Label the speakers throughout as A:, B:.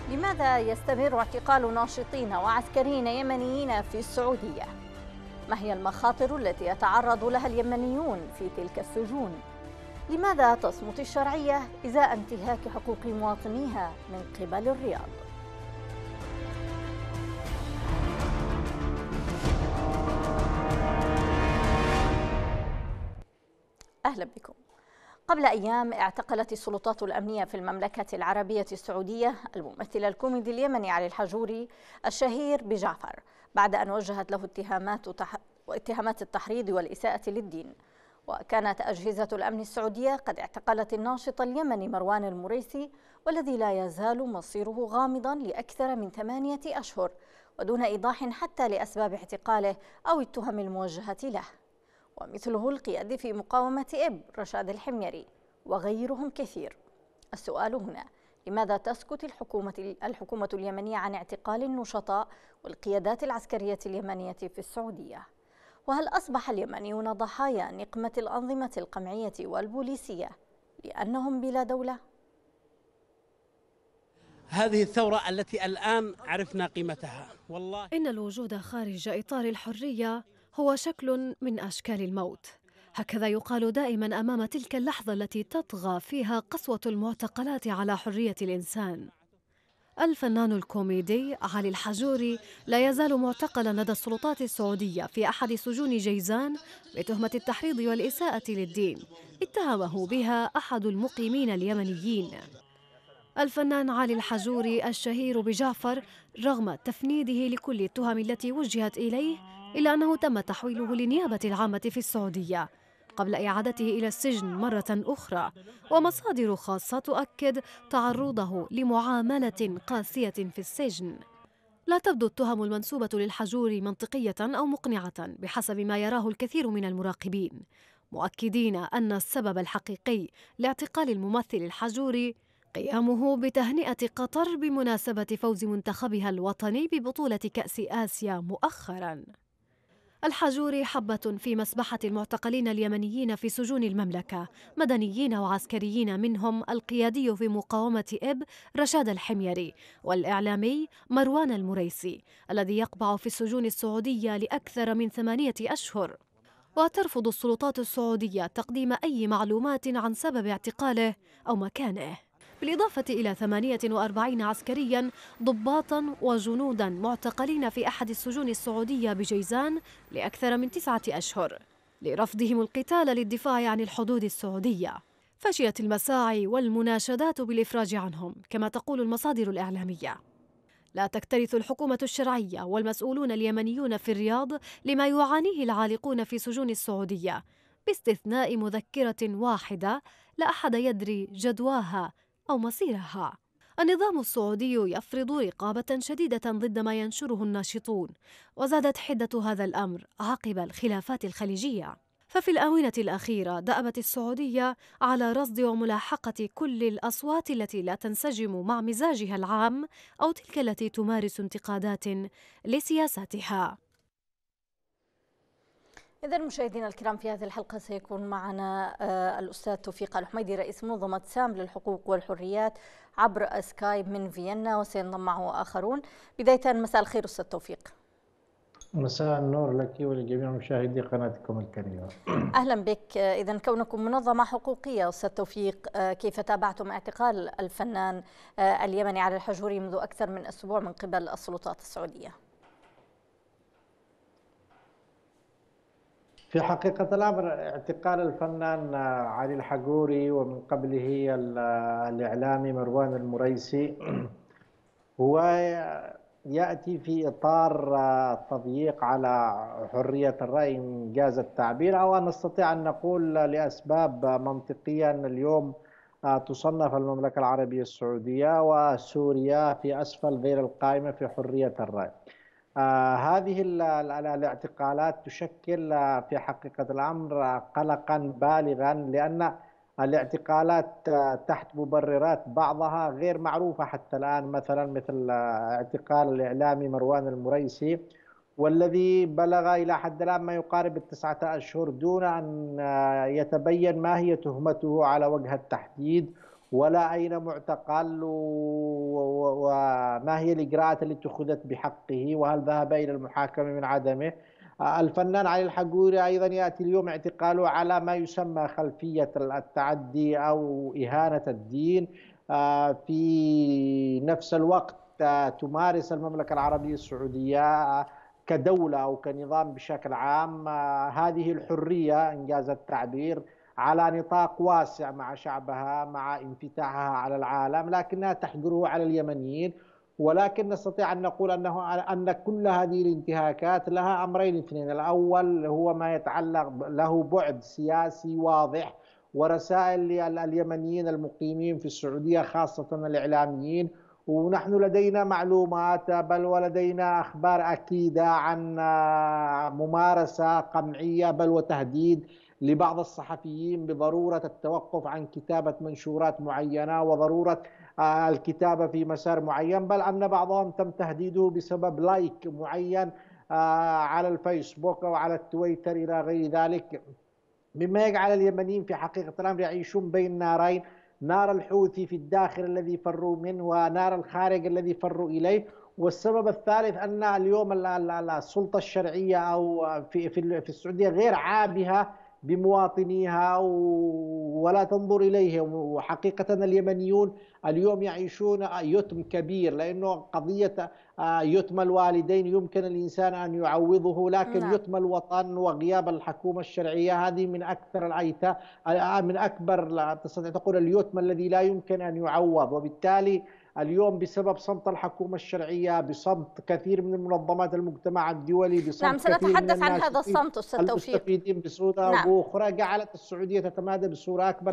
A: لماذا يستمر اعتقال ناشطين وعسكريين يمنيين في السعودية؟ ما هي المخاطر التي يتعرض لها اليمنيون في تلك السجون؟ لماذا تصمت الشرعية إزاء انتهاك حقوق مواطنيها من قبل الرياض؟ أهلا بكم. قبل أيام اعتقلت السلطات الأمنية في المملكة العربية السعودية الممثل الكوميدي اليمني علي الحجوري الشهير بجعفر بعد أن وجهت له اتهامات التحريض والإساءة للدين. وكانت أجهزة الأمن السعودية قد اعتقلت الناشط اليمني مروان المريسي والذي لا يزال مصيره غامضا لأكثر من 8 أشهر ودون إيضاح حتى لأسباب اعتقاله أو التهم الموجهة له. ومثله القيادي في مقاومة إب رشاد الحميري وغيرهم كثير. السؤال هنا: لماذا تسكت الحكومة اليمنية عن اعتقال النشطاء والقيادات العسكرية اليمنية في السعودية؟ وهل أصبح اليمنيون ضحايا نقمة الأنظمة القمعية والبوليسية لأنهم بلا دولة؟
B: هذه الثورة التي الآن عرفنا قيمتها والله
C: إن الوجود خارج إطار الحرية هو شكل من أشكال الموت. هكذا يقال دائما أمام تلك اللحظة التي تطغى فيها قسوة المعتقلات على حرية الإنسان. الفنان الكوميدي علي الحجوري لا يزال معتقلا لدى السلطات السعودية في أحد سجون جيزان بتهمة التحريض والإساءة للدين اتهمه بها أحد المقيمين اليمنيين. الفنان علي الحجوري الشهير بجعفر رغم تفنيده لكل التهم التي وجهت إليه إلا أنه تم تحويله للنيابة العامة في السعودية قبل إعادته إلى السجن مرة أخرى، ومصادر خاصة تؤكد تعرضه لمعاملة قاسية في السجن. لا تبدو التهم المنسوبة للحجوري منطقية أو مقنعة بحسب ما يراه الكثير من المراقبين، مؤكدين أن السبب الحقيقي لاعتقال الممثل الحجوري قيامه بتهنئة قطر بمناسبة فوز منتخبها الوطني ببطولة كأس آسيا مؤخراً. الحجوري حبة في مسبحة المعتقلين اليمنيين في سجون المملكة، مدنيين وعسكريين، منهم القيادي في مقاومة إب رشاد الحميري والإعلامي مروان المريسي الذي يقبع في السجون السعودية لأكثر من 8 أشهر. وترفض السلطات السعودية تقديم أي معلومات عن سبب اعتقاله أو مكانه، بالإضافة إلى 48 عسكرياً ضباطاً وجنوداً معتقلين في أحد السجون السعودية بجيزان لأكثر من 9 أشهر لرفضهم القتال للدفاع عن الحدود السعودية. فشلت المساعي والمناشدات بالإفراج عنهم كما تقول المصادر الإعلامية. لا تكترث الحكومة الشرعية والمسؤولون اليمنيون في الرياض لما يعانيه العالقون في سجون السعودية، باستثناء مذكرة واحدة لا أحد يدري جدواها أو مصيرها. النظام السعودي يفرض رقابة شديدة ضد ما ينشره الناشطون، وزادت حدة هذا الأمر عقب الخلافات الخليجية. ففي الآونة الأخيرة دأبت السعودية على رصد وملاحقة كل الأصوات التي لا تنسجم مع مزاجها العام أو تلك التي تمارس انتقادات لسياساتها.
A: إذا مشاهدينا الكرام، في هذه الحلقة سيكون معنا الأستاذ توفيق الحميدي رئيس منظمة سام للحقوق والحريات عبر سكايب من فيينا، وسينضم معه آخرون. بداية مساء الخير أستاذ توفيق.
D: مساء النور لك ولجميع مشاهدي قناتكم الكريمة.
A: أهلا بك. إذا كونكم منظمة حقوقية أستاذ توفيق، كيف تابعتم اعتقال الفنان اليمني علي الحجوري منذ أكثر من أسبوع من قبل السلطات السعودية؟
D: في حقيقة الأمر اعتقال الفنان علي الحجوري ومن قبله الإعلامي مروان المريسي هو يأتي في إطار التضييق على حرية الرأي إن جاز التعبير، أو نستطيع أن نقول لأسباب منطقية أن اليوم تصنف المملكة العربية السعودية وسوريا في أسفل ذيل القائمة في حرية الرأي. هذه الاعتقالات تشكل في حقيقة الأمر قلقا بالغا، لأن الاعتقالات تحت مبررات بعضها غير معروفة حتى الآن، مثلا مثل اعتقال الإعلامي مروان المريسي والذي بلغ إلى حد الآن ما يقارب 9 أشهر دون أن يتبين ما هي تهمته على وجه التحديد ولا أين معتقل وما هي الإجراءات التي اتخذت بحقه، وهل ذهب إلى المحاكمة من عدمه. الفنان علي الحجوري أيضا يأتي اليوم اعتقاله على ما يسمى خلفية التعدي أو إهانة الدين. في نفس الوقت تمارس المملكة العربية السعودية كدولة أو كنظام بشكل عام هذه الحرية إنجاز التعبير على نطاق واسع مع شعبها، مع انفتاحها على العالم، لكنها تحجره على اليمنيين. ولكن نستطيع أن نقول أن كل هذه الانتهاكات لها أمرين اثنين: الأول هو ما يتعلق له بعد سياسي واضح ورسائل لليمنيين المقيمين في السعودية خاصة الإعلاميين. ونحن لدينا معلومات بل ولدينا أخبار أكيدة عن ممارسة قمعية بل وتهديد لبعض الصحفيين بضرورة التوقف عن كتابة منشورات معينة وضرورة الكتابة في مسار معين، بل أن بعضهم تم تهديده بسبب لايك معين على الفيسبوك أو على التويتر إلى غير ذلك، مما يجعل اليمنيين في حقيقة الأمر يعيشون بين نارين: نار الحوثي في الداخل الذي فروا منه ونار الخارج الذي فروا إليه. والسبب الثالث أن اليوم السلطة الشرعية أو في السعودية غير عابهة بمواطنيها ولا تنظر إليهم. وحقيقة اليمنيون اليوم يعيشون يتم كبير، لأنه قضية يتم الوالدين يمكن الإنسان أن يعوضه، لكن يتم الوطن وغياب الحكومة الشرعية هذه من أكثر الأيتام، من أكبر تستطيع تقول اليتم الذي لا يمكن أن يعوض. وبالتالي اليوم بسبب صمت الحكومة الشرعية، بصمت كثير من منظمات المجتمع الدولي، بصمت
A: سنتحدث عن هذا الصمت أستاذ توفيق
D: المستفيدين بصورة أو أخرى، جعلت السعودية تتمادى بصورة أكبر.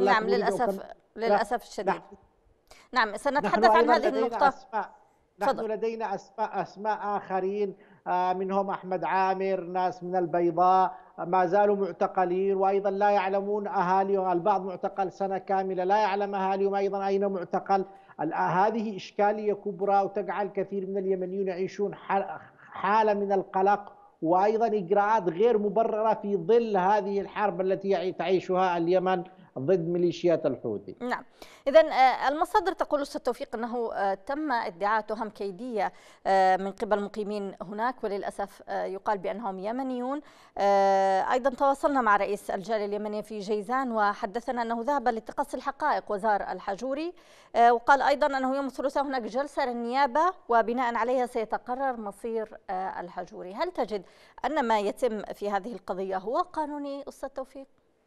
A: للأسف الشديد. سنتحدث عن هذه النقطة.
D: نحن لدينا أسماء آخرين منهم أحمد عامر، ناس من البيضاء ما زالوا معتقلين، وأيضا لا يعلمون أهاليهم. البعض معتقل سنة كاملة لا يعلم أهاليهم أيضا أين معتقل. هذه إشكالية كبرى وتجعل كثير من اليمنيين يعيشون حالة من القلق، وأيضا إجراءات غير مبررة في ظل هذه الحرب التي تعيشها اليمن ضد ميليشيات الحوثي.
A: نعم، إذا المصادر تقول أستاذ توفيق أنه تم ادعاء تهم كيدية من قبل مقيمين هناك، وللأسف يقال بأنهم يمنيون. أيضا تواصلنا مع رئيس الجالية اليمنية في جيزان وحدثنا أنه ذهب لتقصي الحقائق وزار الحجوري، وقال أيضا أنه يوم الثلاثاء هناك جلسة للنيابة وبناء عليها سيتقرر مصير الحجوري. هل تجد أن ما يتم في هذه القضية هو قانوني أستاذ توفيق؟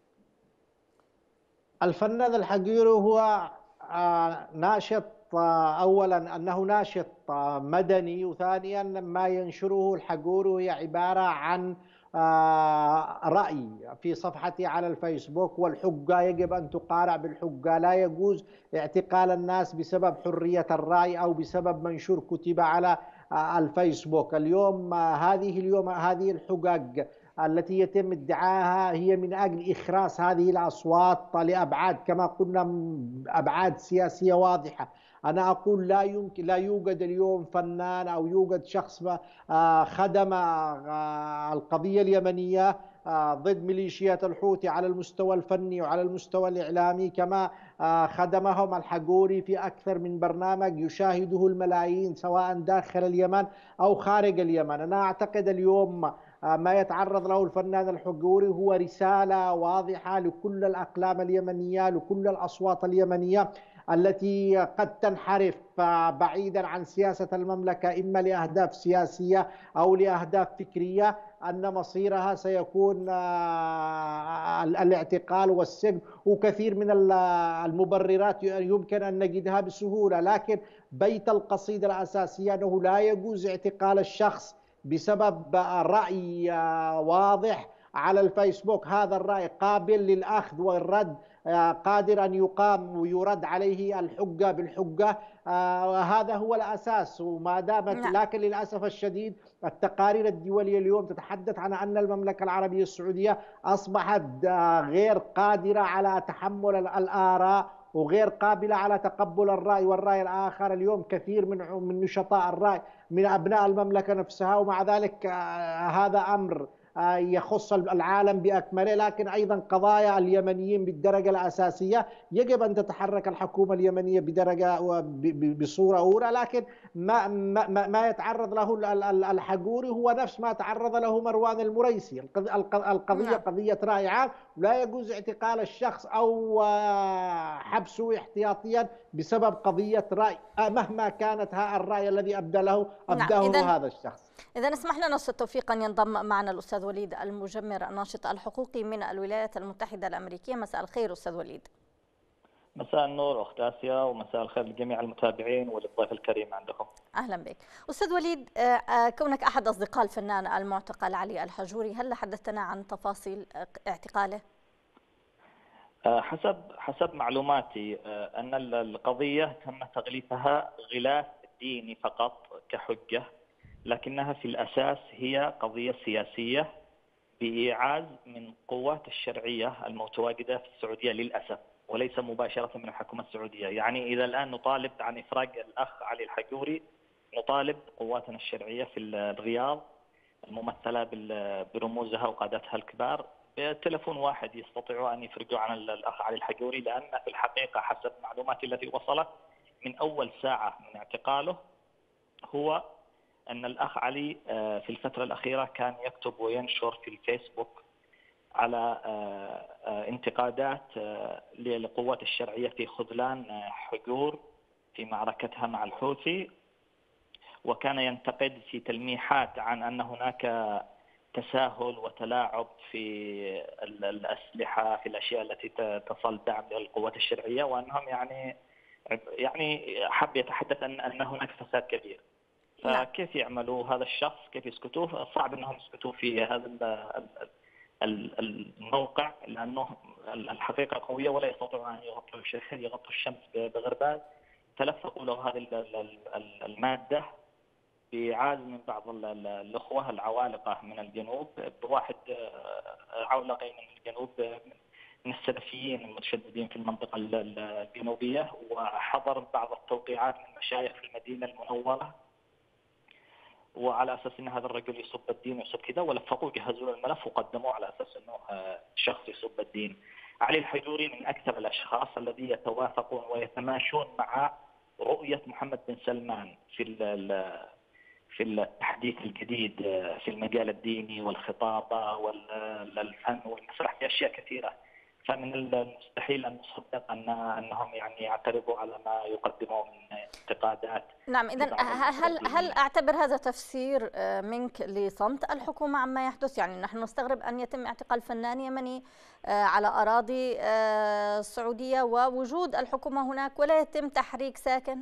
D: الفنان الحجوري هو ناشط، أولا أنه ناشط مدني، وثانيا ما ينشره الحجوري هي عبارة عن رأي في صفحته على الفيسبوك، والحجة يجب أن تقارع بالحجة. لا يجوز اعتقال الناس بسبب حرية الرأي أو بسبب منشور كتب على الفيسبوك. اليوم هذه الحجج التي يتم ادعاها هي من أجل إخراس هذه الأصوات لأبعاد كما قلنا أبعاد سياسية واضحة. أنا أقول لا يوجد اليوم فنان أو يوجد شخص خدم القضية اليمنية ضد ميليشيات الحوثي على المستوى الفني وعلى المستوى الإعلامي كما خدمهم الحجوري في أكثر من برنامج يشاهده الملايين سواء داخل اليمن أو خارج اليمن. أنا أعتقد اليوم ما يتعرض له الفنان الحجوري هو رسالة واضحة لكل الأقلام اليمنية، لكل الأصوات اليمنية التي قد تنحرف بعيدا عن سياسة المملكة إما لأهداف سياسية أو لأهداف فكرية، أن مصيرها سيكون الاعتقال والسجن، وكثير من المبررات يمكن أن نجدها بسهولة. لكن بيت القصيدة الأساسية أنه لا يجوز اعتقال الشخص بسبب رأي واضح على الفيسبوك. هذا الرأي قابل للأخذ والرد، قادر أن يقام ويرد عليه الحجة بالحجة. هذا هو الأساس. وما دامت لكن للأسف الشديد التقارير الدولية اليوم تتحدث عن أن المملكة العربية السعودية أصبحت غير قادرة على تحمل الآراء وغير قابلة على تقبل الرأي والرأي الآخر. اليوم كثير من نشطاء الرأي من أبناء المملكة نفسها، ومع ذلك هذا أمر يخص العالم بأكمله، لكن أيضا قضايا اليمنيين بالدرجة الأساسية يجب أن تتحرك الحكومة اليمنية بدرجة بصورة أولى. لكن ما يتعرض له الحجوري هو نفس ما تعرض له مروان المريسي. القضية قضية رأي عام، لا يجوز اعتقال الشخص أو حبسه احتياطيا بسبب قضية رأي مهما كانت الرأي الذي أبداه هذا الشخص.
A: إذا اسمح لنا أستاذ توفيق أن ينضم معنا الأستاذ وليد المجمر الناشط الحقوقي من الولايات المتحدة الأمريكية. مساء الخير أستاذ وليد.
E: مساء النور أخت آسيا، ومساء الخير لجميع المتابعين وللضيف الكريم عندكم.
A: أهلا بك أستاذ وليد. كونك أحد أصدقاء الفنان المعتقل علي الحجوري، هل حدثتنا عن تفاصيل اعتقاله؟
E: حسب معلوماتي أن القضية تم تغليفها غلاف ديني فقط كحجة، لكنها في الأساس هي قضية سياسية بإيعاز من قوات الشرعية المتواجدة في السعودية للأسف، وليس مباشرة من الحكومة السعودية. يعني إذا الآن نطالب عن إفراج الأخ علي الحجوري، نطالب قواتنا الشرعية في الرياض الممثلة برموزها وقادتها الكبار بتلفون واحد يستطيعوا أن يفرجوا عن الأخ علي الحجوري، لأن في الحقيقة حسب معلوماتي التي وصلت من أول ساعة من اعتقاله هو أن الأخ علي في الفترة الأخيرة كان يكتب وينشر في الفيسبوك على انتقادات للقوات الشرعية في خذلان حجور في معركتها مع الحوثي، وكان ينتقد في تلميحات عن أن هناك تساهل وتلاعب في الأسلحة، في الأشياء التي تصل دعم للقوات الشرعية، وأنهم يعني حب يتحدث أن هناك فساد كبير. فكيف يعملوا هذا الشخص؟ كيف يسكتوه؟ صعب أنهم يسكتوا في هذا الموقع، لأنه الحقيقة قوية ولا يستطيعون أن يغطوا الشمس بغربال. تلفقوا له هذه المادة بإعاز من بعض الأخوة العوالقة من الجنوب، بواحد عولقي من الجنوب من السلفيين المتشددين في المنطقة الجنوبية، وحضر بعض التوقيعات من مشايخ في المدينة المنورة، وعلى أساس أن هذا الرجل يسب الدين ويسب كذا، ولفقوه جهزوا الملف وقدموه على أساس أنه شخص يسب الدين. علي الحجوري من أكثر الأشخاص الذين يتوافقون ويتماشون مع رؤية محمد بن سلمان في التحديث الجديد في المجال الديني والخطابة والفن والمسرح، في أشياء كثيرة. فمن المستحيل أن نصدق أنهم يعني يعترضوا على ما يقدموا من انتقادات.
A: نعم، إذن هل أعتبر هذا تفسير منك لصمت الحكومة عما يحدث؟ يعني نحن نستغرب أن يتم اعتقال فنان يمني على أراضي السعودية ووجود الحكومة هناك ولا يتم تحريك ساكن؟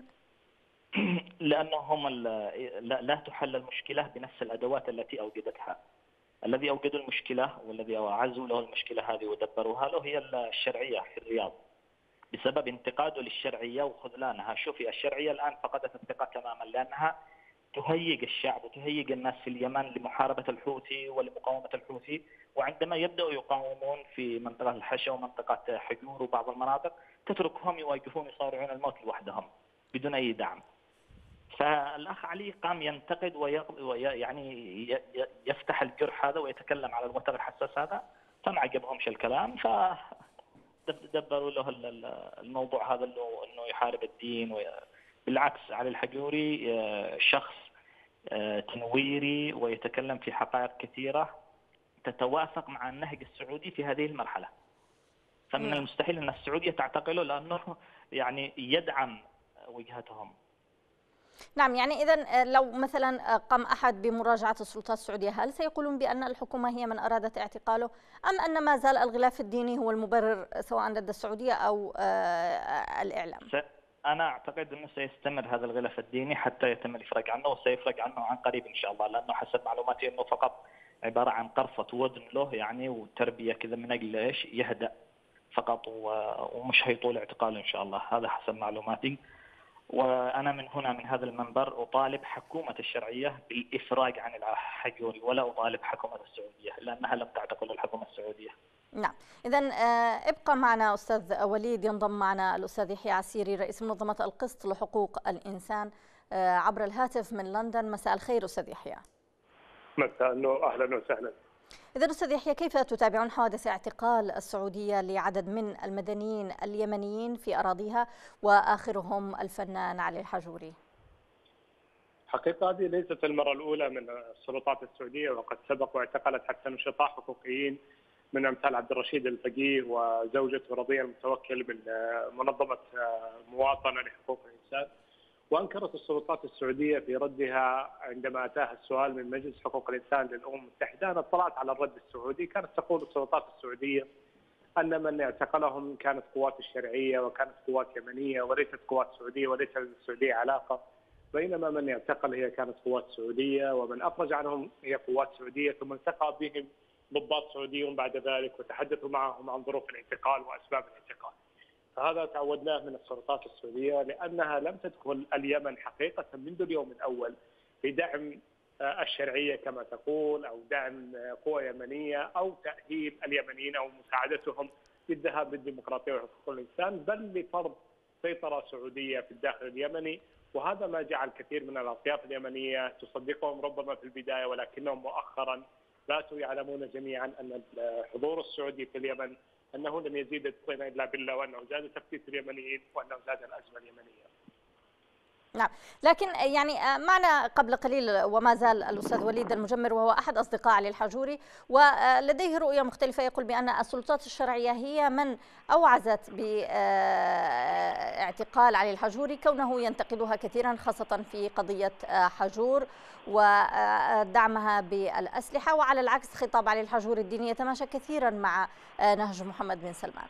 E: لأنهم لا تحل المشكلة بنفس الأدوات التي أوجدتها. الذي أوجدوا المشكلة والذي أعزوا له المشكلة هذه ودبروها له هي الشرعية في الرياض، بسبب انتقاده للشرعية وخذلانها. شوفي، الشرعية الآن فقدت الثقة تماما، لأنها تهيج الشعب وتهيج الناس في اليمن لمحاربة الحوثي ولمقاومة الحوثي، وعندما يبدأوا يقاومون في منطقة الحشا ومنطقة حجور وبعض المناطق تتركهم يواجهون يصارعون الموت لوحدهم بدون أي دعم. فالأخ علي قام ينتقد ويعني يفتح الجرح هذا ويتكلم على الوتر الحساس هذا، فما عجبهمش الكلام، فدبروا له الموضوع هذا انه يحارب الدين. بالعكس، علي الحجوري شخص تنويري ويتكلم في حقائق كثيرة تتوافق مع النهج السعودي في هذه المرحلة. فمن المستحيل أن السعودية تعتقله، لأنه يعني يدعم وجهتهم.
A: نعم، يعني إذن لو مثلا قام أحد بمراجعة السلطات السعودية، هل سيقولون بأن الحكومة هي من أرادت اعتقاله، أم أن ما زال الغلاف الديني هو المبرر سواء لدى السعودية أو الإعلام؟
E: أنا أعتقد أنه سيستمر هذا الغلاف الديني حتى يتم الإفراج عنه، وسيفرج عنه عن قريب إن شاء الله، لأنه حسب معلوماتي أنه فقط عبارة عن قرصة ودن له يعني، وتربية كذا من أجل إيش يهدأ فقط، ومش هيطول اعتقاله إن شاء الله. هذا حسب معلوماتي. وأنا من هنا من هذا المنبر أطالب حكومة الشرعية بالإفراج عن الحجوري، ولا أطالب حكومة السعودية، لأنها لم تعتقل الحكومة السعودية.
A: نعم، إذن ابقى معنا أستاذ وليد. ينضم معنا الأستاذ يحيى عسيري رئيس منظمة القسط لحقوق الإنسان عبر الهاتف من لندن. مساء الخير أستاذ يحيى.
F: مساء النور، أهلا وسهلا.
A: إذا أستاذ يحيى، كيف تتابعون حوادث اعتقال السعودية لعدد من المدنيين اليمنيين في أراضيها وآخرهم الفنان علي الحجوري؟
F: حقيقة هذه ليست المرة الأولى من السلطات السعودية، وقد سبق واعتقلت حتى نشطاء حقوقيين من أمثال عبد الرشيد الفقيه وزوجته رضية المتوكل من منظمة مواطنة لحقوق الإنسان. وأنكرت السلطات السعودية في ردها عندما أتاها السؤال من مجلس حقوق الإنسان للأمم المتحدة. أنا اطلعت على الرد السعودي، كانت تقول السلطات السعودية أن من اعتقلهم كانت قوات الشرعية وكانت قوات يمنية وليست قوات سعودية وليس للسعودية علاقة، بينما من اعتقل هي كانت قوات سعودية ومن أخرج عنهم هي قوات سعودية، ثم التقى بهم ضباط سعوديون بعد ذلك وتحدثوا معهم عن ظروف الاعتقال وأسباب الاعتقال. فهذا تعودناه من السلطات السعودية، لأنها لم تدخل اليمن حقيقة منذ اليوم الأول في دعم الشرعية كما تقول، أو دعم قوى يمنية، أو تأهيل اليمنيين أو مساعدتهم في الذهاب للديمقراطية وحقوق الإنسان، بل لفرض سيطرة سعودية في الداخل اليمني. وهذا ما جعل كثير من الأطياف اليمنية تصدقهم ربما في البداية، ولكنهم مؤخرا باتوا يعلمون جميعا أن الحضور السعودي في اليمن أنه لم يزيد الطين إلا بالله، وأنه زاد تفتيت اليمنيين، وأنه زاد الأزمة اليمنية.
A: نعم، لكن يعني معنا قبل قليل وما زال الأستاذ وليد المجمر، وهو أحد أصدقاء علي الحجوري، ولديه رؤية مختلفة، يقول بأن السلطات الشرعية هي من أوعزت باعتقال علي الحجوري، كونه ينتقدها كثيرا خاصة في قضية حجور ودعمها بالأسلحة، وعلى العكس خطاب علي الحجوري الديني يتماشى كثيرا مع نهج محمد بن سلمان.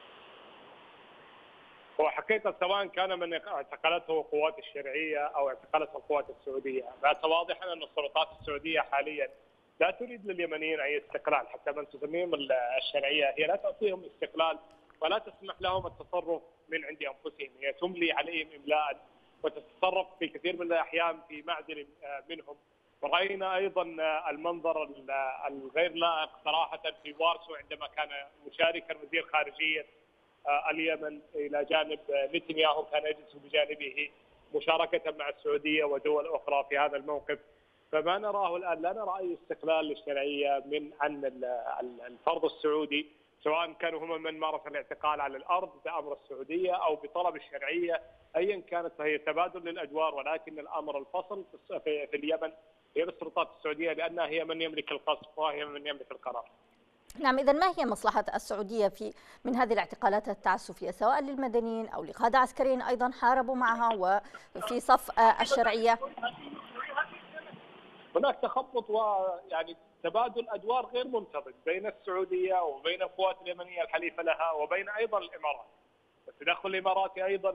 F: وحقيقة سواء كان من اعتقلته قوات الشرعية أو اعتقلته القوات السعودية، بات واضحا أن السلطات السعودية حاليا لا تريد لليمنيين أي استقلال، حتى من تسميهم الشرعية هي لا تعطيهم استقلال ولا تسمح لهم التصرف من عند أنفسهم، هي تملي عليهم إملاء وتتصرف في كثير من الأحيان في معزل منهم. ورأينا أيضا المنظر الغير لائق صراحة في وارسو عندما كان مشاركا وزير خارجية اليمن إلى جانب نتنياهو، كان يجلس بجانبه مشاركة مع السعودية ودول أخرى في هذا الموقف. فما نراه الآن، لا نرى أي استقلال للشرعية عن الفرض السعودي، سواء كانوا هم من مارس الاعتقال على الأرض بأمر السعودية أو بطلب الشرعية، أيا كانت فهي تبادل للأدوار، ولكن الأمر الفصل في اليمن هي السلطات السعودية، لأنها هي من يملك القصف وهي من يملك القرار.
A: نعم، إذا ما هي مصلحة السعودية من هذه الاعتقالات التعسفية، سواء للمدنيين أو لقادة عسكريين أيضا حاربوا معها وفي صف الشرعية؟
F: هناك تخبط ويعني تبادل أدوار غير منتظم بين السعودية وبين القوات اليمنية الحليفة لها وبين أيضا الإمارات. التدخل الإماراتي أيضا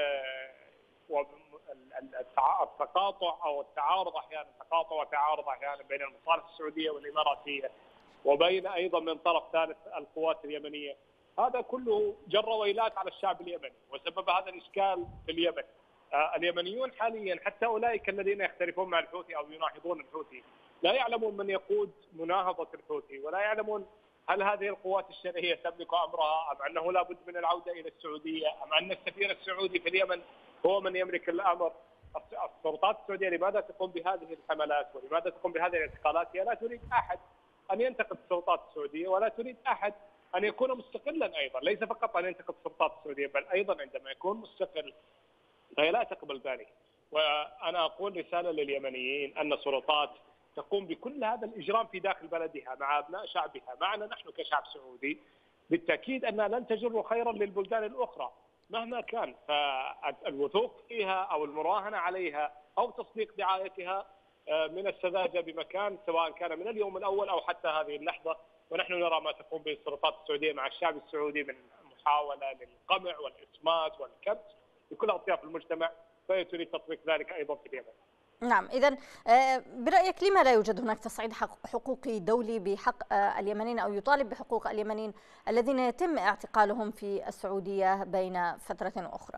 F: التقاطع أو التعارض أحيانا، تقاطع وتعارض أحيانا بين المصالح السعودية والإماراتية وبين أيضا من طرف ثالث القوات اليمنية. هذا كله جر ويلات على الشعب اليمني وسبب هذا الإشكال في اليمن. اليمنيون حاليا حتى أولئك الذين يختلفون مع الحوثي أو يناهضون الحوثي لا يعلمون من يقود مناهضة الحوثي، ولا يعلمون هل هذه القوات الشرعية تملك أمرها أم أنه لا بد من العودة إلى السعودية أم أن السفير السعودي في اليمن هو من يملك الأمر. السلطات السعودية لماذا تقوم بهذه الحملات ولماذا تقوم بهذه الاعتقالات؟ هي لا تريد أحد أن ينتقد السلطات السعودية ولا تريد أحد أن يكون مستقلا أيضا، ليس فقط أن ينتقد السلطات السعودية بل أيضا عندما يكون مستقل فهي لا تقبل ذلك. وأنا أقول رسالة لليمنيين أن السلطات تقوم بكل هذا الإجرام في داخل بلدها مع أبناء شعبها، معنا نحن كشعب سعودي بالتأكيد أنها لن تجر خيرا للبلدان الأخرى مهما كان، فالوثوق فيها أو المراهنة عليها أو تصديق دعايتها من السذاجة بمكان، سواء كان من اليوم الأول أو حتى هذه اللحظة. ونحن نرى ما تقوم به السلطات السعودية مع الشعب السعودي من محاولة للقمع والإصمات والكبت بكل أطياف المجتمع، فهي تريد تطبيق ذلك أيضا في اليمن.
A: نعم، إذن برأيك لما لا يوجد هناك تصعيد حقوقي دولي بحق اليمنيين أو يطالب بحقوق اليمنيين الذين يتم اعتقالهم في السعودية بين فترة أخرى؟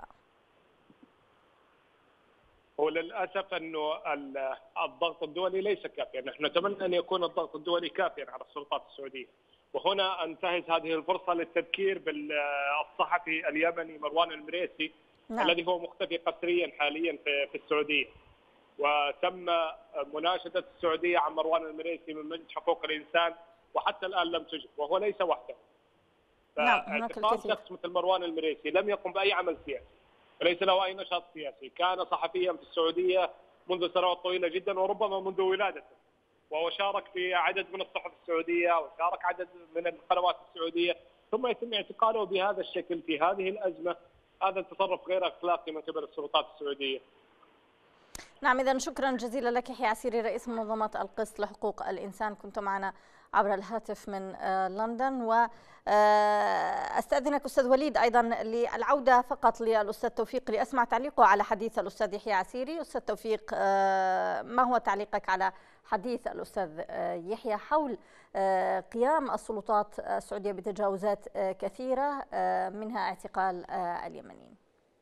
F: وللأسف أنه الضغط الدولي ليس كافيا، نحن نتمنى أن يكون الضغط الدولي كافيا على السلطات السعودية. وهنا أنتهز هذه الفرصة للتذكير بالصحفي اليمني مروان المريسي. نعم. الذي هو مختفي قسريا حاليا في السعودية، وتم مناشدة السعودية عن مروان المريسي من مجلس حقوق الإنسان وحتى الآن لم تجب، وهو ليس وحده.
A: نعم، هناك
F: فاعتقال
A: الكثير.
F: شخص مثل مروان المريسي لم يقم بأي عمل سياسي وليس له أي نشاط سياسي، كان صحفيا في السعودية منذ سنوات طويلة جدا وربما منذ ولادته، وهو شارك في عدد من الصحف السعودية وشارك عدد من القنوات السعودية، ثم يتم اعتقاله بهذا الشكل في هذه الأزمة. هذا تصرف غير أخلاقي من قبل السلطات السعودية.
A: نعم، إذا شكرا جزيلا لك يحيى عسيري، رئيس منظمة القسط لحقوق الإنسان، كنت معنا عبر الهاتف من لندن. وأستأذنك أستاذ وليد أيضا للعودة فقط للأستاذ توفيق لأسمع تعليقه على حديث الأستاذ يحيى عسيري. أستاذ توفيق، ما هو تعليقك على حديث الأستاذ يحيى حول قيام السلطات السعودية بتجاوزات كثيرة منها اعتقال اليمنيين؟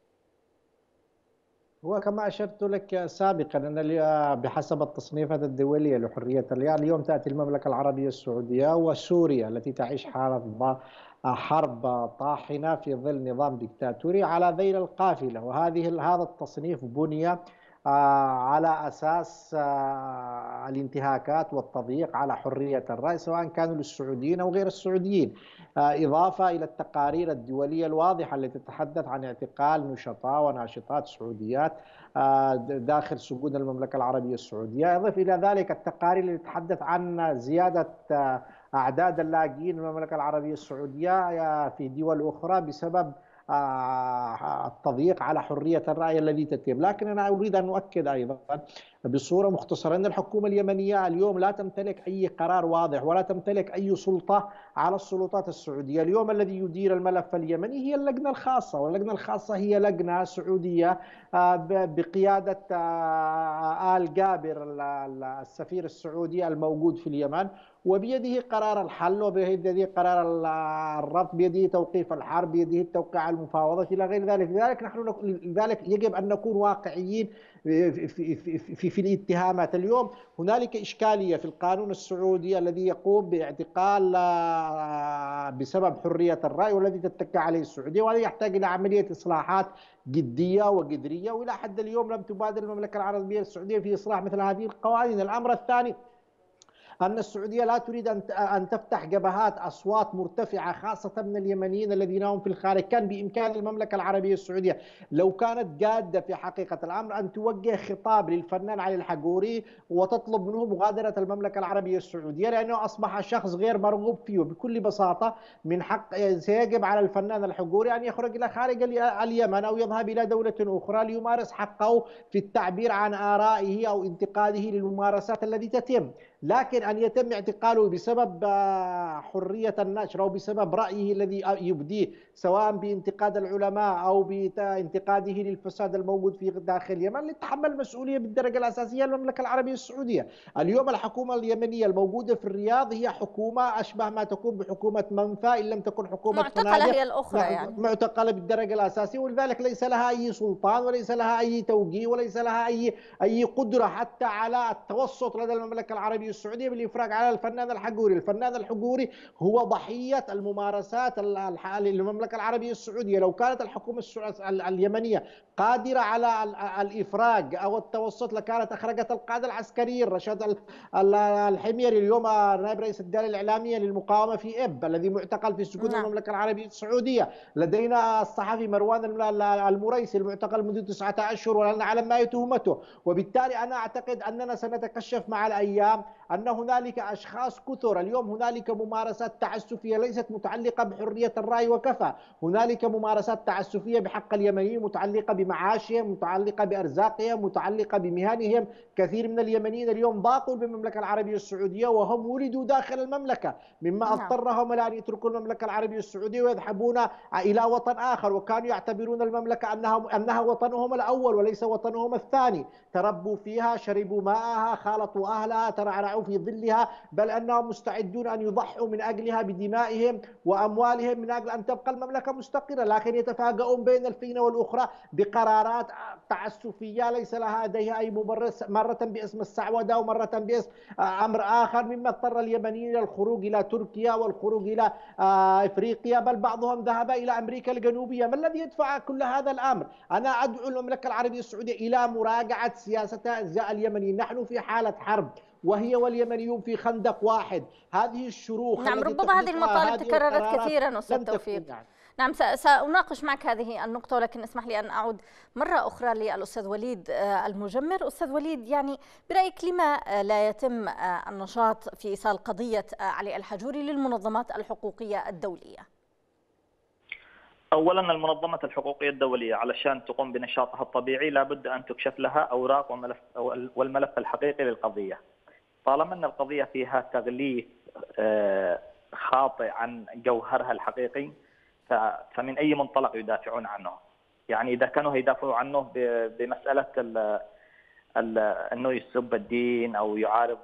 D: وكما أشرت لك سابقا أن بحسب التصنيفات الدولية لحرية الرأي اليوم تأتي المملكة العربية السعودية وسوريا التي تعيش حرب طاحنة في ظل نظام ديكتاتوري على ذيل القافلة، هذا التصنيف بني على أساس الانتهاكات والتضييق على حرية الرأي سواء كانوا للسعوديين أو غير السعوديين، إضافة إلى التقارير الدولية الواضحة التي تتحدث عن اعتقال نشطاء وناشطات سعوديات داخل سجون المملكة العربية السعودية. إضف إلى ذلك التقارير التي تتحدث عن زيادة أعداد اللاجئين المملكة العربية السعودية في دول أخرى بسبب التضييق على حرية الرأي الذي تتم. لكن أنا أريد أن أؤكد أيضا بصورة مختصرة أن الحكومة اليمنية اليوم لا تمتلك أي قرار واضح ولا تمتلك أي سلطة على السلطات السعودية. اليوم الذي يدير الملف اليمني هي اللجنة الخاصة، واللجنة الخاصة هي لجنة سعودية بقيادة آل جابر السفير السعودي الموجود في اليمن، وبيده قرار الحل وبيده قرار الربط، بيده توقيف الحرب، بيده التوقيع على المفاوضات إلى غير ذلك. لذلك يجب أن نكون واقعيين في الاتهامات. اليوم هنالك إشكالية في القانون السعودي الذي يقوم باعتقال بسبب حرية الرأي والذي تتكى عليه السعودية، وهذا يحتاج إلى عملية إصلاحات جدية وجذرية، وإلى حد اليوم لم تبادر المملكة العربية السعودية في إصلاح مثل هذه القوانين. الأمر الثاني أن السعودية لا تريد أن تفتح جبهات أصوات مرتفعة خاصة من اليمنيين الذين هم في الخارج. كان بإمكان المملكة العربية السعودية لو كانت جادة في حقيقة الأمر أن توجه خطاب للفنان علي الحجوري وتطلب منه مغادرة المملكة العربية السعودية، لأنه أصبح شخص غير مرغوب فيه. بكل بساطة سيجب على الفنان الحجوري أن يخرج إلى خارج اليمن أو يذهب إلى دولة أخرى ليمارس حقه في التعبير عن آرائه أو انتقاده للممارسات التي تتم. لكن أن يتم اعتقاله بسبب حرية النشر أو بسبب رأيه الذي يبديه سواء بانتقاد العلماء أو بانتقاده للفساد الموجود في داخل اليمن، لتتحمل المسؤولية بالدرجة الأساسية المملكة العربية السعودية. اليوم الحكومة اليمنية الموجودة في الرياض هي حكومة أشبه ما تكون بحكومة منفى إن لم تكن حكومة
A: معتقلة هي الأخرى، يعني
D: معتقلة بالدرجة الأساسية، ولذلك ليس لها أي سلطان وليس لها أي توجيه وليس لها أي قدرة حتى على التوسط لدى المملكة العربية السعودية بالإفراج على الفنان الحجوري. الفنان الحجوري هو ضحية الممارسات للمملكة العربية السعودية. لو كانت الحكومة اليمنية قادرة على الإفراج أو التوسط لكانت أخرجت القادة العسكريين. رشاد الحميري اليوم نائب رئيس الدائرة الإعلامية للمقاومة في إب الذي معتقل في سجون المملكة العربية السعودية. لدينا الصحفي مروان المريسي المعتقل منذ 9 أشهر ولا نعلم ما تهمته. وبالتالي أنا أعتقد أننا سنتكشف مع الأيام أن هنالك أشخاص كثر. اليوم هنالك ممارسات تعسفية ليست متعلقة بحرية الرأي وكفى، هنالك ممارسات تعسفية بحق اليمنيين متعلقة بمعاشهم، متعلقة بأرزاقهم، متعلقة بمهنهم. كثير من اليمنيين اليوم ضاقوا بالمملكة العربية السعودية وهم ولدوا داخل المملكة، مما اضطرهم إلى أن يتركوا المملكة العربية السعودية ويذهبون إلى وطن آخر، وكانوا يعتبرون المملكة أنها وطنهم الأول وليس وطنهم الثاني. تربوا فيها، شربوا ماءها، خالطوا أهلها، ترعرعوا في ظلها، بل أنهم مستعدون أن يضحوا من أجلها بدمائهم وأموالهم من أجل أن تبقى المملكة مستقرة. لكن يتفاجؤون بين الفينة والأخرى بقرارات تعسفية ليس لها لديها أي مبرر، مرة باسم السعودة ومرة باسم أمر آخر، مما اضطر اليمنيين للخروج إلى تركيا والخروج إلى إفريقيا، بل بعضهم ذهب إلى أمريكا الجنوبية. ما الذي يدفع كل هذا الأمر؟ أنا أدعو المملكة العربية السعودية إلى مراجعة سياستها إزاء اليمنيين. نحن في حالة حرب، وهي واليمنيون في خندق واحد. هذه الشروخ
A: نعم،
D: التي
A: ربما هذه
D: تحدثها
A: المطالب
D: هذه
A: تكررت
D: القرارات
A: كثيرا أستاذ
D: لن تكون
A: توفيق.
D: يعني.
A: نعم، سأناقش معك هذه النقطة، ولكن اسمح لي أن أعود مرة أخرى للأستاذ وليد المجمر. أستاذ وليد، يعني برأيك لما لا يتم النشاط في إيصال قضية علي الحجوري للمنظمات الحقوقية الدولية؟
E: أولا، المنظمات الحقوقية الدولية علشان تقوم بنشاطها الطبيعي لابد أن تكشف لها أوراق وملف والملف الحقيقي للقضية. طالما أن القضية فيها تغليف خاطئ عن جوهرها الحقيقي، فمن أي منطلق يدافعون عنه؟ يعني إذا كانوا يدافعوا عنه بمسألة أنه يسب الدين أو يعارض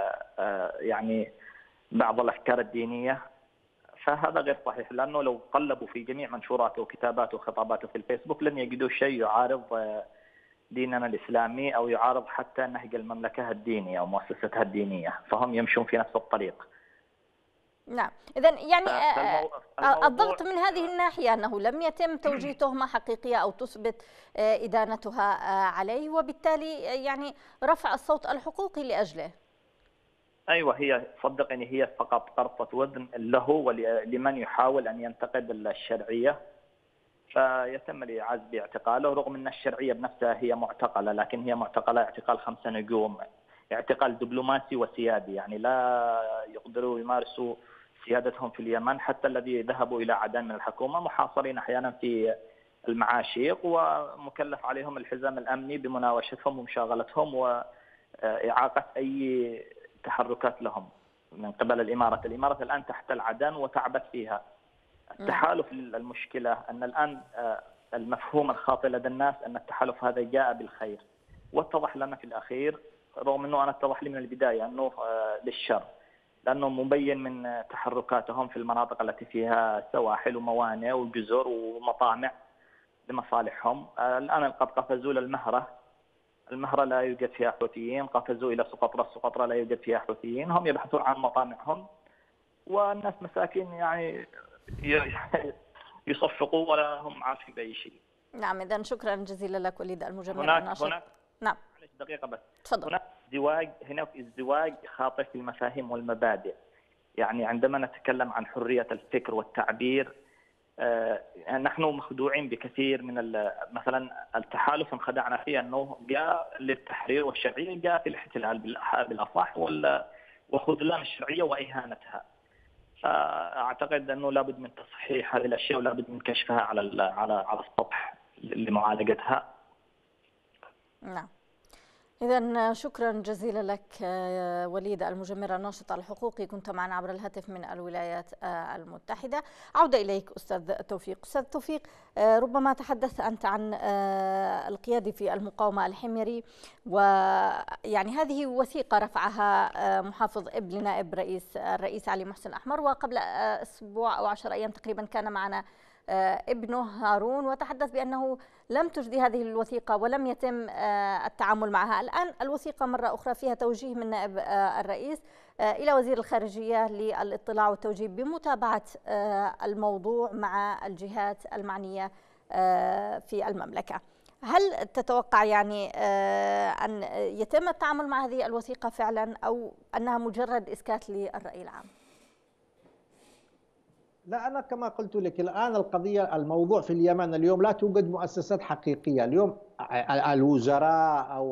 E: يعني بعض الأفكار الدينية، فهذا غير صحيح، لأنه لو قلبوا في جميع منشوراته وكتاباته وخطاباته في الفيسبوك لن يجدوا شيء يعارض ديننا الإسلامي أو يعارض حتى نهج المملكة الدينية أو مؤسستها الدينية، فهم يمشون في نفس الطريق.
A: نعم، إذا يعني الضغط من هذه الناحية أنه لم يتم توجيه تهمة حقيقية أو تثبت إدانتها عليه، وبالتالي يعني رفع الصوت الحقوقي لأجله.
E: أيوة، هي صدقني هي فقط قرصة وزن له ولمن يحاول أن ينتقد الشرعية، فيتم الإعاز باعتقاله، رغم أن الشرعية بنفسها هي معتقلة، لكن هي معتقلة اعتقال 5 نجوم، اعتقال دبلوماسي وسيادي، يعني لا يقدروا يمارسوا سيادتهم في اليمن. حتى الذي ذهبوا إلى عدن من الحكومة محاصرين أحيانا في المعاشيق، ومكلف عليهم الحزام الأمني بمناوشتهم ومشاغلتهم وإعاقة أي تحركات لهم من قبل الإمارة. الإمارة الآن تحتل عدن وتعبث فيها. التحالف، المشكلة أن الآن المفهوم الخاطئ لدى الناس أن التحالف هذا جاء بالخير، واتضح لنا في الأخير، رغم أنه أنا اتضح لي من البداية أنه للشر، لأنه مبين من تحركاتهم في المناطق التي فيها سواحل وموانئ وجزر ومطامع لمصالحهم. الآن قد قفزوا للمهرة، المهرة لا يوجد فيها حوثيين، قفزوا إلى سقطرى، السقطرى لا يوجد فيها حوثيين، هم يبحثون عن مطامعهم، والناس مساكين يعني يصفقوا ولا هم عارفين بأي شيء.
A: نعم، إذا شكرا جزيلا لك وليد المجمر.
E: هناك
A: نعم،
E: دقيقة بس.
A: تفضل.
E: هناك ازدواج خاطئ في المفاهيم والمبادئ. يعني عندما نتكلم عن حرية الفكر والتعبير، نحن مخدوعين بكثير من مثلا التحالف انخدعنا فيه أنه جاء للتحرير والشرعية، جاء في الاحتلال بالأصح وخذلان الشرعية وإهانتها. فأعتقد أنه لابد من تصحيح هذه الأشياء ولابد من كشفها على السطح لمعالجتها.
A: نعم، إذا شكرا جزيلا لك وليد المجمر الناشط الحقوقي، كنت معنا عبر الهاتف من الولايات المتحدة. عودة إليك أستاذ توفيق. أستاذ توفيق، ربما تحدثت أنت عن القيادي في المقاومة الحميري، ويعني هذه وثيقة رفعها محافظ إبل نائب الرئيس علي محسن أحمر، وقبل أسبوع أو 10 أيام تقريبا كان معنا ابنه هارون وتحدث بأنه لم تجدي هذه الوثيقة ولم يتم التعامل معها. الآن الوثيقة مرة أخرى فيها توجيه من نائب الرئيس إلى وزير الخارجية للاطلاع والتوجيه بمتابعة الموضوع مع الجهات المعنية في المملكة. هل تتوقع يعني أن يتم التعامل مع هذه الوثيقة فعلا، أو أنها مجرد إسكات للرأي العام؟
D: لا، أنا كما قلت لك الآن القضية، الموضوع في اليمن اليوم لا توجد مؤسسات حقيقية. اليوم الوزراء أو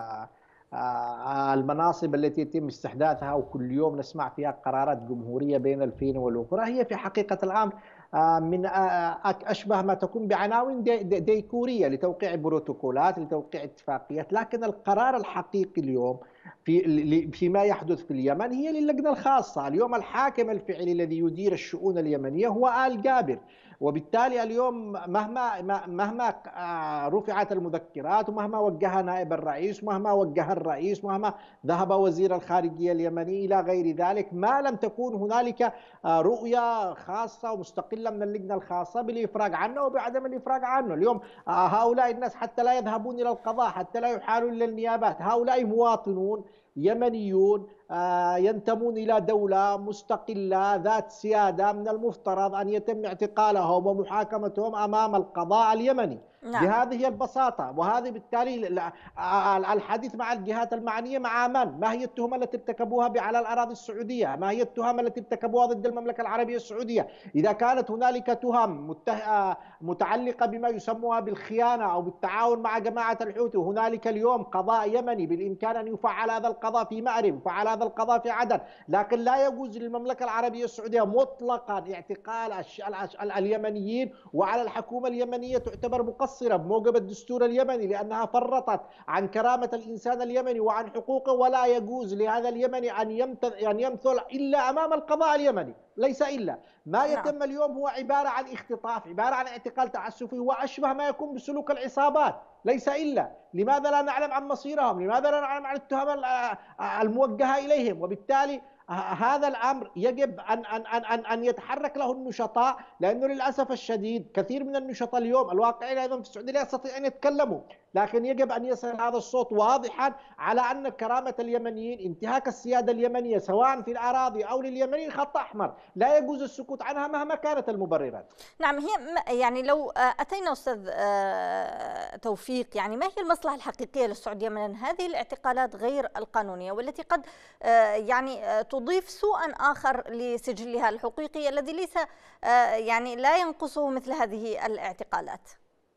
D: المناصب التي يتم استحداثها وكل يوم نسمع فيها قرارات جمهورية بين الفين والأخرى، هي في حقيقة الأمر من أشبه ما تكون بعناوين ديكورية لتوقيع بروتوكولات، لتوقيع اتفاقيات. لكن القرار الحقيقي اليوم فيما يحدث في اليمن هي للجنة الخاصة. اليوم الحاكم الفعلي الذي يدير الشؤون اليمنية هو آل جابر، وبالتالي اليوم مهما رفعت المذكرات ومهما وجه نائب الرئيس ومهما وجه الرئيس ومهما ذهب وزير الخارجية اليمني إلى غير ذلك، ما لم تكون هنالك رؤية خاصة ومستقلة من اللجنة الخاصة بالإفراج عنه وبعدم الإفراج عنه. اليوم هؤلاء الناس حتى لا يذهبون إلى القضاء، حتى لا يحالون إلى النيابات، هؤلاء مواطنون يمنيون ينتمون إلى دولة مستقلة ذات سيادة، من المفترض أن يتم اعتقالهم ومحاكمتهم أمام القضاء اليمني.
A: نعم.
D: بهذه البساطة. وهذه بالتالي الحديث مع الجهات المعنية مع من؟ ما هي التهم التي ارتكبوها على الأراضي السعودية؟ ما هي التهم التي ارتكبوها ضد المملكة العربية السعودية؟ إذا كانت هنالك تهم متعلقة بما يسموها بالخيانة أو بالتعاون مع جماعة الحوثي، وهنالك اليوم قضاء يمني بالإمكان أن يفعل هذا القضاء في مأرب، يفعل هذا القضاء في عدن، لكن لا يجوز للمملكة العربية السعودية مطلقا اعتقال اليمنيين، وعلى الحكومة اليمنية تعتبر مقصرة بموجب الدستور اليمني لأنها فرطت عن كرامة الإنسان اليمني وعن حقوقه، ولا يجوز لهذا اليمني أن يمثل إلا أمام القضاء اليمني، ليس إلا. ما يتم اليوم هو عبارة عن اختطاف، عبارة عن اعتقال تعسفي، وأشبه ما يكون بسلوك العصابات، ليس إلا. لماذا لا نعلم عن مصيرهم؟ لماذا لا نعلم عن التهم الموجهة إليهم؟ وبالتالي هذا الأمر يجب أن يتحرك له النشطاء، لأنه للأسف الشديد كثير من النشطاء اليوم الواقعين أيضا في السعودية لا يستطيعون أن يتكلموا، لكن يجب أن يصل هذا الصوت واضحا على أن كرامة اليمنيين، انتهاك السيادة اليمنية سواء في الأراضي أو لليمنيين خط أحمر، لا يجوز السكوت عنها مهما كانت المبررات.
A: نعم. هي يعني لو أتينا أستاذ توفيق، يعني ما هي المصلحة الحقيقية للسعودية من هذه الاعتقالات غير القانونية والتي قد يعني تضيف سوءا آخر لسجلها الحقوقي الذي ليس يعني لا ينقصه مثل هذه الاعتقالات؟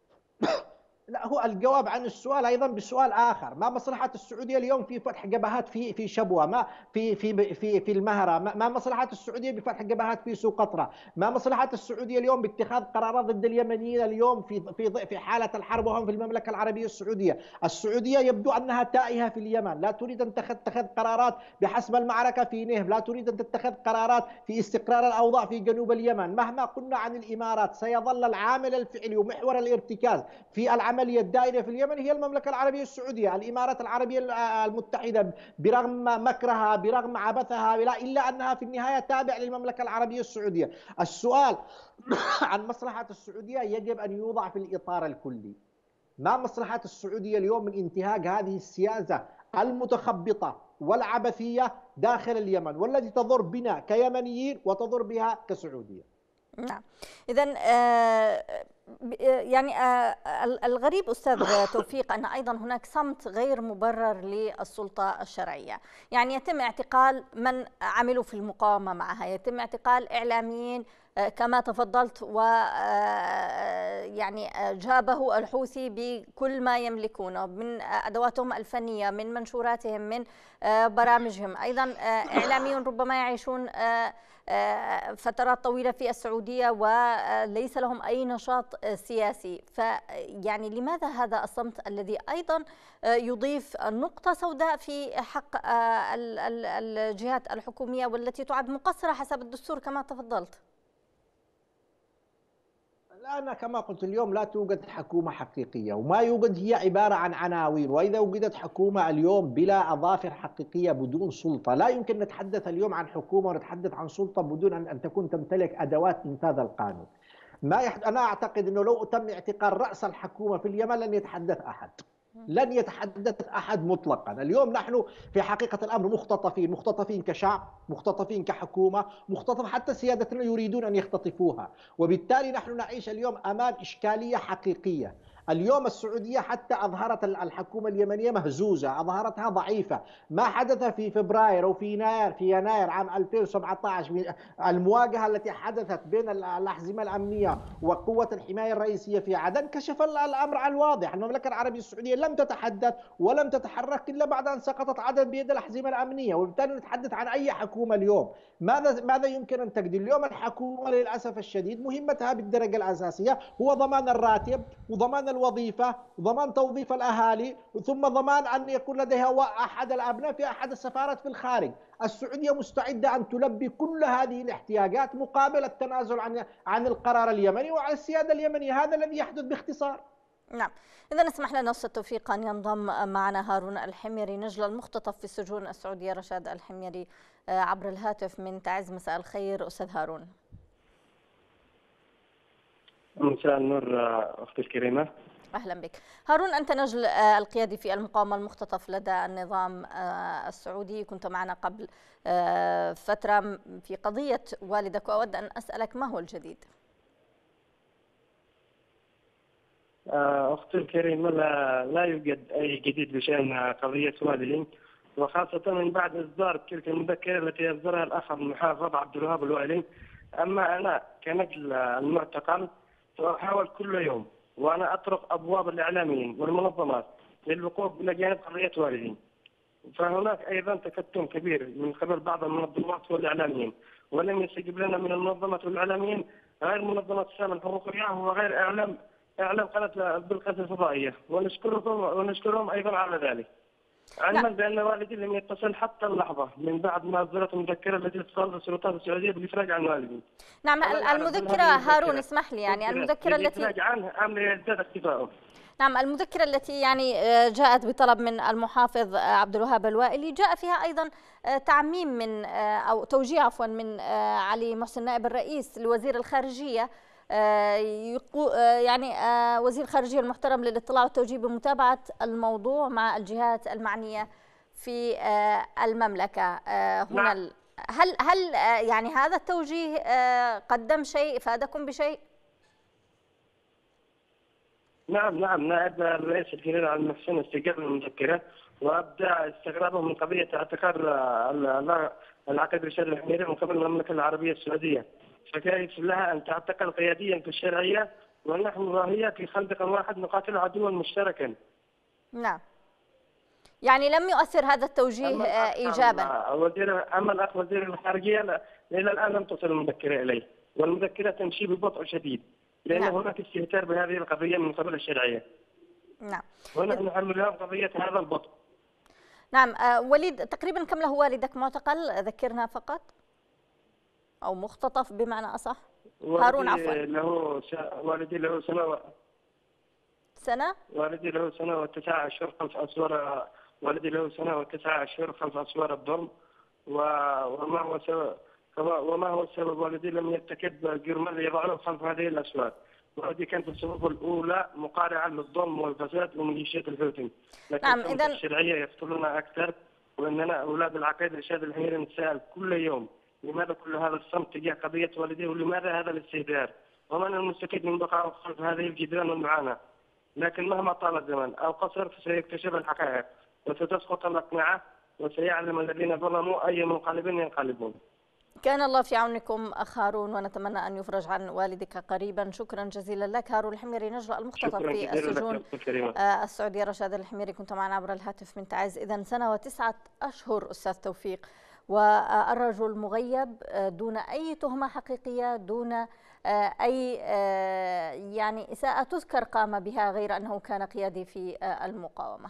D: لا، هو الجواب عن السؤال ايضا بسؤال اخر. ما مصلحه السعوديه اليوم في فتح جبهات في شبوه، ما في المهره؟ ما مصلحه السعوديه بفتح جبهات في سوق قطره؟ ما مصلحه السعوديه اليوم باتخاذ قرارات ضد اليمنيين اليوم في حاله الحرب وهم في المملكه العربيه السعوديه؟ السعوديه يبدو انها تائهه في اليمن، لا تريد ان تتخذ قرارات بحسم المعركه في نهب، لا تريد ان تتخذ قرارات في استقرار الاوضاع في جنوب اليمن. مهما قلنا عن الامارات سيظل العامل الفعلي ومحور الارتكاز في العملية الدائرة في اليمن هي المملكة العربية السعودية. الإمارات العربية المتحدة برغم مكرها برغم عبثها إلا أنها في النهاية تابع للمملكة العربية السعودية. السؤال عن مصلحة السعودية يجب أن يوضع في الإطار الكلي. ما مصلحة السعودية اليوم من انتهاك هذه السياسة المتخبطة والعبثية داخل اليمن، والتي تضر بنا كيمنيين وتضر بها كسعودية؟
A: نعم. إذن يعني الغريب أستاذ توفيق أن أيضا هناك صمت غير مبرر للسلطة الشرعية، يعني يتم اعتقال من عملوا في المقاومة معها، يتم اعتقال إعلاميين كما تفضلت، و يعني جابه الحوثي بكل ما يملكونه من أدواتهم الفنية، من منشوراتهم، من برامجهم. أيضا إعلاميون ربما يعيشون فترات طويلة في السعودية وليس لهم أي نشاط سياسي، فيعني لماذا هذا الصمت الذي أيضا يضيف نقطة سوداء في حق الجهات الحكومية والتي تعد مقصرة حسب الدستور كما تفضلت؟
D: أنا كما قلت اليوم لا توجد حكومة حقيقية، وما يوجد هي عبارة عن عناوين. وإذا وجدت حكومة اليوم بلا أظافر حقيقية بدون سلطة، لا يمكن نتحدث اليوم عن حكومة ونتحدث عن سلطة بدون أن تكون تمتلك أدوات إنفاذ القانون. أنا أعتقد أنه لو تم اعتقال رأس الحكومة في اليمن لن يتحدث أحد، لن يتحدث أحد مطلقا. اليوم نحن في حقيقة الأمر مختطفين كشعب، مختطفين كحكومة، مختطف حتى سيادتنا يريدون أن يختطفوها. وبالتالي نحن نعيش اليوم أمام إشكالية حقيقية. اليوم السعودية حتى أظهرت الحكومة اليمنية مهزوزة، أظهرتها ضعيفة. ما حدث في فبراير أو في يناير عام 2017 المواجهة التي حدثت بين الأحزمة الأمنية وقوة الحماية الرئيسية في عدن كشف الأمر عن الواضح. المملكة العربية السعودية لم تتحدث ولم تتحرك إلا بعد أن سقطت عدن بيد الأحزمة الأمنية. وبالتالي نتحدث عن أي حكومة اليوم. ماذا يمكن أن تقدم اليوم؟ الحكومة للأسف الشديد مهمتها بالدرجة الأساسية هو ضمان الراتب وضمان الوظيفة وضمان توظيف الأهالي، ثم ضمان أن يكون لديها أحد الأبناء في أحد السفارات في الخارج. السعودية مستعدة أن تلبي كل هذه الاحتياجات مقابل التنازل عن القرار اليمني وعن السيادة اليمنية. هذا الذي يحدث باختصار.
A: نعم. إذا اسمح لنا أستاذ توفيق أن ينضم معنا هارون الحميري، نجل المختطف في السجون السعودية رشاد الحميري عبر الهاتف من تعز. مساء الخير أستاذ هارون.
G: مساء النور أختي الكريمة.
A: أهلا بك. هارون، أنت نجل القيادي في المقاومة المختطف لدى النظام السعودي، كنت معنا قبل فترة في قضية والدك، وأود أن أسألك ما هو الجديد؟
G: أختي الكريمة، لا يوجد أي جديد بشأن قضية والدي، وخاصة من بعد إصدار تلك المذكرة التي أصدرها الأخ المحافظ عبد الوهاب الوائلي. أما أنا كنجل المعتقل فأحاول كل يوم وأنا أطرق أبواب الإعلاميين والمنظمات للوقوف إلى جانب قضية والدي. فهناك أيضا تكتم كبير من قبل بعض المنظمات والإعلاميين، ولم يستجب لنا من المنظمات والإعلاميين غير منظمة السامة الحقوقية وغير إعلام قناة بالقناة الفضائية، ونشكرهم أيضا على ذلك. علما بأن والدي لم يتصل حتى اللحظة من بعد ما أصدرت المذكرة التي اتصلت السلطات السعودية بالإفراج عن والدي.
A: نعم، المذكرة هارون اسمح لي، يعني المذكرة التي
G: الإفراج عنه أمر يزداد اختفاؤه.
A: نعم، المذكرة التي يعني جاءت بطلب من المحافظ عبد الوهاب الوائلي جاء فيها أيضا تعميم من أو توجيه عفوا من علي محسن نائب الرئيس لوزير الخارجية، يعني وزير الخارجية المحترم للاطلاع والتوجيه بمتابعة الموضوع مع الجهات المعنية في المملكة هنا.
G: نعم.
A: هل يعني هذا التوجيه قدم شيء، فادكم بشيء؟
G: نعم، نائب الرئيس الجنرال علي محسن استجاب للمذكرة وأبدى استغرابه من قضية اعتقال العقيد رشاد الحميري من قبل المملكة العربية السعودية، فكيف لها أن تعتقل قياديا في الشرعية ونحن وهي في خندق واحد نقاتل عدوا مشتركا.
A: نعم، يعني لم يؤثر هذا التوجيه إيجابا.
G: أما الأخ وزير الخارجية إلى الآن لم تصل المذكرة إليه، والمذكرة تمشي ببطء شديد لأن هناك استهتار بهذه القضية من قبل الشرعية.
A: نعم،
G: ونحن نحمل لهم قضية هذا البطء.
A: نعم. وليد، تقريبا كم له والدك معتقل؟ ذكرنا فقط، أو مختطف بمعنى أصح. هارون عفوا.
G: والدي له سنة. والدي له سنة و9 أشهر 5 أسوار. والدي له سنة و9 أشهر 5 أسوار الضرب. وما هو السبب؟ والدي لم يرتكب جرما يضعه خلف هذه الأسوار. والدي كانت الصفوف الأولى مقارعة للظلم والفساد وميليشيات الحوثي. لكن
A: نعم، إذن
G: الشرعية يقتلوننا أكثر، وإننا أولاد العقيد رشاد الحميري نتساءل كل يوم لماذا كل هذا الصمت تجاه قضية والديه، ولماذا هذا الاستهتار؟ ومن المستفيد من بقاء خلف هذه الجدران والمعاناة؟ لكن مهما طال الزمن أو قصر فسيكتشف الحقائق وستسقط الأقنعة، وسيعلم الذين ظلموا أي منقلب ينقلبون.
A: كان الله في عونكم أخ هارون، ونتمنى أن يفرج عن والدك قريبا. شكرا جزيلا لك. هارون الحميري، نجل المختطف في السجون السعودية. رشاد الحميري كنت معنا عبر الهاتف من تعز. إذن 1 سنة و9 أشهر أستاذ توفيق، والرجل مغيب دون أي تهمة حقيقية، دون أي يعني إساءة تذكر قام بها، غير أنه كان قيادي في المقاومة.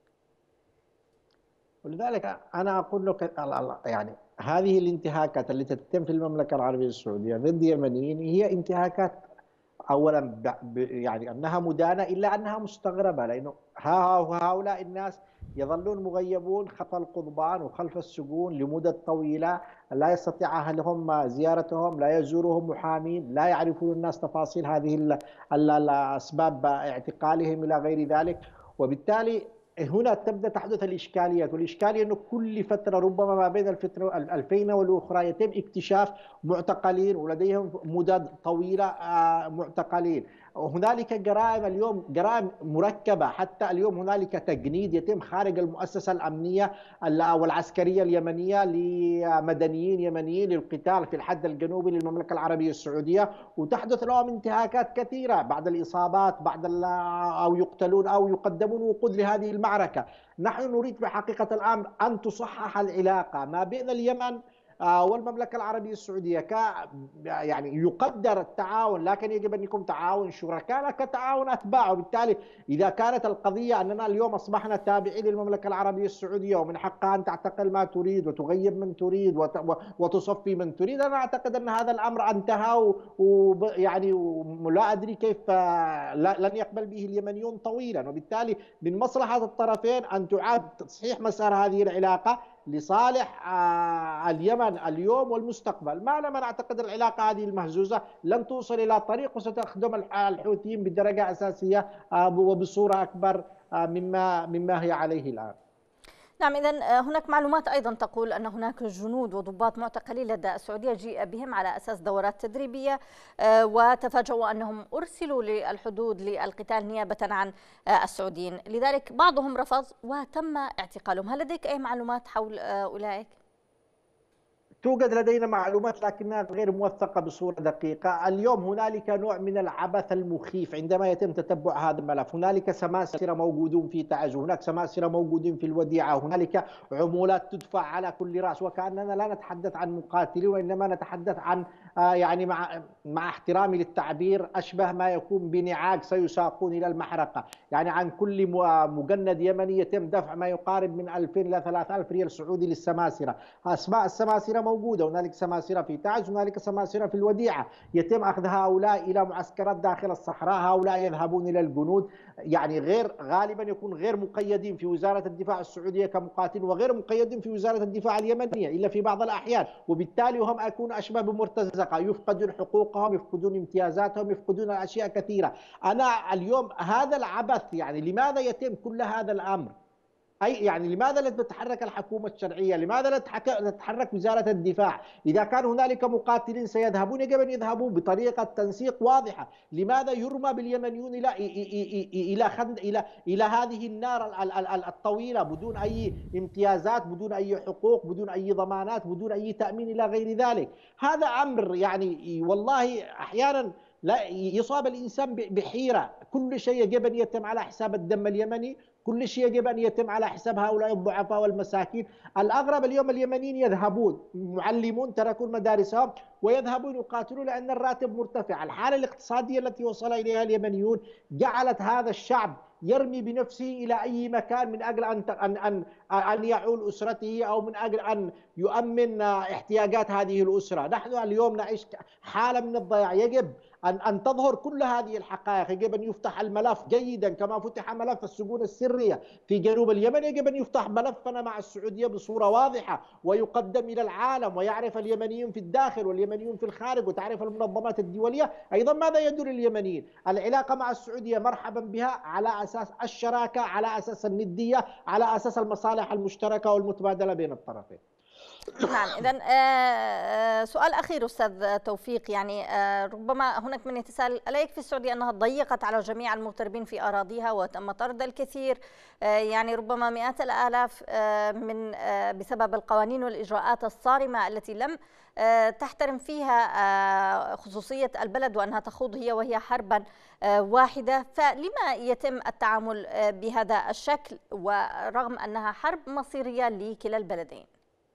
D: ولذلك أنا أقول لك يعني هذه الانتهاكات التي تتم في المملكة العربية السعودية ضد اليمنيين هي انتهاكات أولا يعني أنها مدانة، إلا أنها مستغربة، لأنه هؤلاء الناس يظلون مغيبون خلف القضبان وخلف السجون لمدة طويلة، لا يستطيع أهلهم زيارتهم، لا يزورهم محامين، لا يعرفون الناس تفاصيل هذه الأسباب اعتقالهم إلى غير ذلك. وبالتالي هنا تبدأ تحدث الإشكاليات، والإشكالية أنه كل فترة ربما ما بين الفين والأخرى يتم اكتشاف معتقلين ولديهم مدد طويلة معتقلين. وهنالك جرائم اليوم، جرائم مركبة، حتى اليوم هنالك تجنيد يتم خارج المؤسسة الأمنية والعسكرية اليمنية لمدنيين يمنيين للقتال في الحد الجنوبي للمملكة العربية السعودية، وتحدث لهم انتهاكات كثيرة بعد الإصابات، أو يقتلون أو يقدمون وقود لهذه المعركة. نحن نريد بحقيقة الأمر أن تصحح العلاقة ما بين اليمن والمملكة العربية السعودية، يعني يقدر التعاون، لكن يجب أن يكون تعاون شركاء لا كتعاون أتباع. وبالتالي إذا كانت القضية أننا اليوم أصبحنا تابعين للمملكة العربية السعودية ومن حقها أن تعتقل ما تريد وتغيب من تريد وتصفي من تريد، أنا أعتقد أن هذا الأمر انتهى، ويعني لا أدري كيف لن يقبل به اليمنيون طويلا. وبالتالي من مصلحة الطرفين أن تعاد تصحيح مسار هذه العلاقة، لصالح اليمن اليوم والمستقبل. ما لم نعتقد العلاقة هذه المهزوزة لن توصل إلى طريق، وستخدم الحوثيين بدرجة أساسية وبصورة أكبر مما هي عليه الآن.
A: نعم، إذن هناك معلومات أيضا تقول أن هناك جنود وضباط معتقلين لدى السعودية جيء بهم على أساس دورات تدريبية، وتفاجؤوا أنهم أرسلوا للحدود للقتال نيابة عن السعوديين، لذلك بعضهم رفض وتم اعتقالهم. هل لديك أي معلومات حول أولئك؟
D: توجد لدينا معلومات لكنها غير موثقة بصورة دقيقة. اليوم هنالك نوع من العبث المخيف عندما يتم تتبع هذا الملف. هنالك سماسرة موجودون في تعز، هناك سماسرة موجودين في الوديعة، هنالك عمولات تدفع على كل رأس، وكأننا لا نتحدث عن مقاتلين وإنما نتحدث عن يعني مع احترامي للتعبير أشبه ما يكون بنعاج سيساقون إلى المحرقة. يعني عن كل مجند يمني يتم دفع ما يقارب من 2000 إلى 3000 ريال سعودي للسماسرة. أسماء السماسرة موجودة، هنالك سماسرة في تعز، هنالك سماسرة في الوديعة، يتم أخذ هؤلاء إلى معسكرات داخل الصحراء، هؤلاء يذهبون إلى الجنود، يعني غالبا يكون غير مقيدين في وزارة الدفاع السعودية كمقاتلين وغير مقيدين في وزارة الدفاع اليمنية إلا في بعض الأحيان، وبالتالي هم يكون أشبه بمرتزقة، يفقدون حقوقهم، يفقدون امتيازاتهم، يفقدون أشياء كثيرة. أنا اليوم هذا العبث، يعني لماذا يتم كل هذا الأمر؟ يعني لماذا لا تتحرك الحكومة الشرعية؟ لماذا لا تتحرك وزارة الدفاع؟ إذا كان هنالك مقاتلين سيذهبون، يجب أن يذهبوا بطريقة تنسيق واضحة. لماذا يرمى باليمنيون إلى هذه النار الطويلة بدون أي امتيازات، بدون أي حقوق، بدون أي ضمانات، بدون أي تأمين إلى غير ذلك؟ هذا أمر يعني والله أحيانا لا يصاب الإنسان بحيرة. كل شيء يجب أن يتم على حساب الدم اليمني، كل شيء يجب أن يتم على حساب هؤلاء الضعفاء والمساكين. الأغرب اليوم اليمنيين يذهبون معلمون تركوا مدارسهم ويذهبون يقاتلون لأن الراتب مرتفع. الحالة الاقتصادية التي وصل إليها اليمنيون جعلت هذا الشعب يرمي بنفسه إلى أي مكان من أجل أن يعول أسرته أو من أجل أن يؤمن احتياجات هذه الأسرة. نحن اليوم نعيش حالة من الضياع. يجب أن تظهر كل هذه الحقائق. يجب أن يفتح الملف جيدا كما فتح ملف السجون السرية في جنوب اليمن. يجب أن يفتح ملفنا مع السعودية بصورة واضحة ويقدم إلى العالم، ويعرف اليمنيين في الداخل واليمنيين في الخارج، وتعرف المنظمات الدولية أيضا ماذا يدور اليمنيين. العلاقة مع السعودية مرحبا بها على أساس الشراكة، على أساس الندية، على أساس المصالح المشتركة والمتبادلة بين الطرفين.
A: نعم، إذن سؤال أخير أستاذ توفيق، يعني ربما هناك من يتساءل ألا يكفي السعودية أنها ضيقت على جميع المغتربين في أراضيها وتم طرد الكثير، يعني ربما مئات الآلاف بسبب القوانين والإجراءات الصارمة التي لم تحترم فيها خصوصية البلد وأنها تخوض هي وهي حربا واحدة، فلما يتم التعامل بهذا الشكل ورغم أنها حرب مصيرية لكلا البلدين؟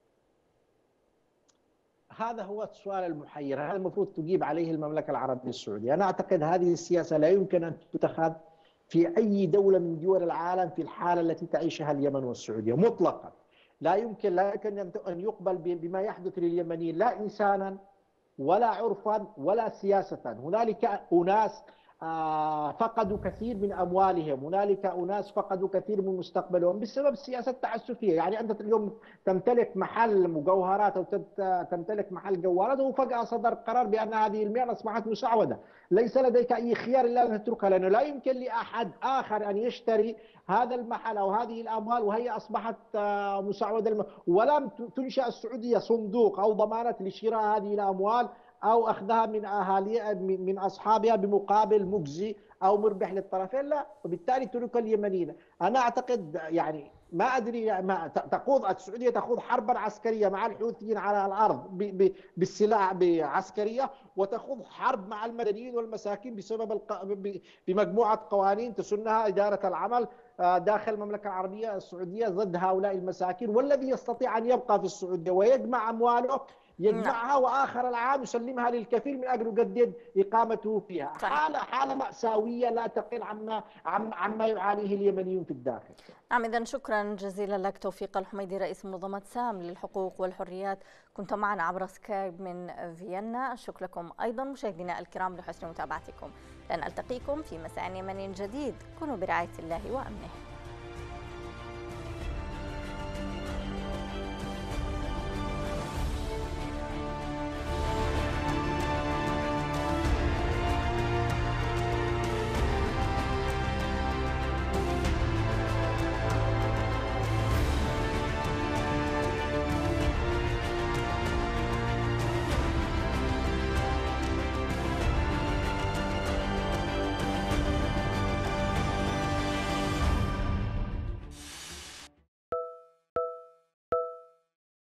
D: هذا هو السؤال المحير، هذا المفروض تجيب عليه المملكة العربية السعودية. أنا أعتقد هذه السياسة لا يمكن أن تتخذ في أي دولة من دول العالم في الحالة التي تعيشها اليمن والسعودية مطلقا. لا يمكن أن يقبل بما يحدث لليمنيين، لا إنسانا ولا عرفا ولا سياسة. هنالك أناس فقدوا كثير من أموالهم، هنالك أناس فقدوا كثير من مستقبلهم بسبب السياسة التعسفية. يعني أنت اليوم تمتلك محل مجوهرات أو تمتلك محل جوالات وفجأة صدر قرار بأن هذه المهنة أصبحت مسعودة، ليس لديك أي خيار إلا أن تتركها، لأنه لا يمكن لأحد آخر أن يشتري هذا المحل أو هذه الأموال وهي أصبحت مسعودة. ولم تنشأ السعودية صندوق أو ضمانات لشراء هذه الأموال أو أخذها من أهالي من أصحابها بمقابل مجزي أو مربح للطرفين، لا. وبالتالي ترك اليمنيين. أنا أعتقد يعني ما أدري، السعودية تخوض حربا عسكرية مع الحوثيين على الأرض بالسلاح بعسكرية، وتخوض حرب مع المدنيين والمساكين بمجموعة قوانين تسنها إدارة العمل داخل المملكة العربية السعودية ضد هؤلاء المساكين. والذي يستطيع أن يبقى في السعودية ويجمع أمواله يجمعها وآخر العام يسلمها للكفيل من أجل يجدد إقامته فيها. حالة مأساوية لا تقل عما يعانيه اليمنيون في الداخل.
A: نعم، إذن شكرا جزيلا لك توفيق الحميدي رئيس منظمة سام للحقوق والحريات، كنت معنا عبر سكايب من فيينا. شكرا لكم أيضا مشاهدينا الكرام لحسن متابعتكم، لن ألتقيكم في مساء يمني جديد. كونوا برعاية الله وأمنه.